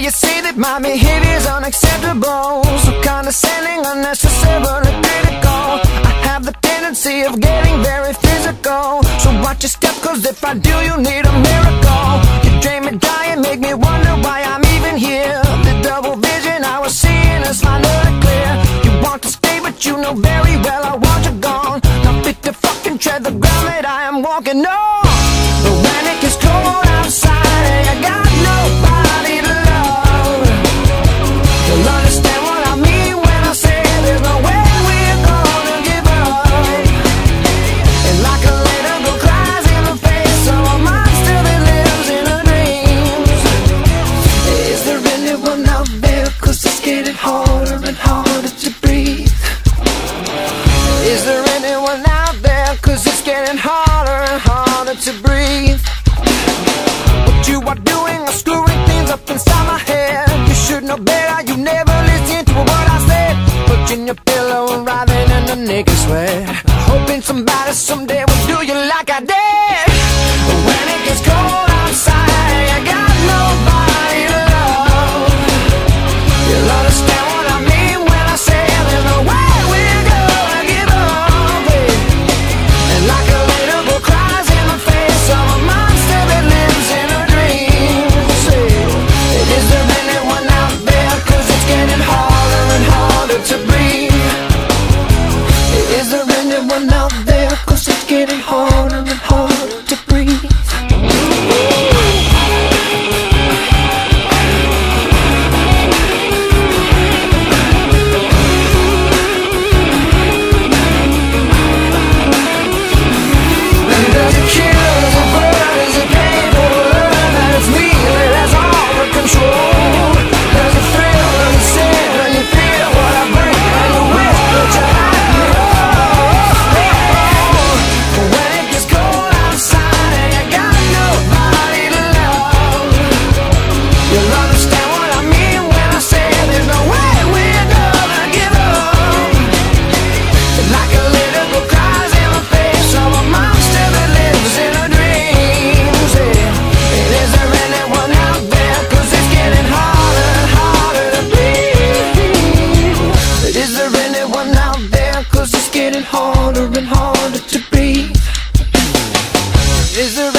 you say that my behavior's unacceptable, so condescending, unnecessarily critical. I have the tendency of getting very physical, so watch your step, cause if I do, you need a miracle. You drain me dry and make me wonder why I'm even here. The double vision I was seeing is finally clear. You want to stay, but you know very well I want you gone. Not fit to fucking tread the ground that I am walking on. But when it gets cold outside, I got nobody to love. You'll understand what I mean when I say there's no way we're gonna give up. And like a little girl cries in the face of a monster that lives in her dreams. Is there anyone out there? Cause it's getting harder and harder to breathe. Is there anyone out there? Cause it's getting harder and harder to breathe. What you are doing is screwing things up inside my head. You should know better, you never listen to what I said. Pushing your pillow and writhing in the naked sweat, hoping somebody someday will do you like I did. But when it gets cold outside, I got nobody to love. You'll understand what I mean when I say there's no way we're gonna give up, babe. And like a little girl cries in the face of a monster that lives in her dreams. Is there anyone out there? Cause it's getting harder and harder to breathe. Is there anyone out there? Cause it's getting harder and harder to breathe. Harder and harder to breathe. Is there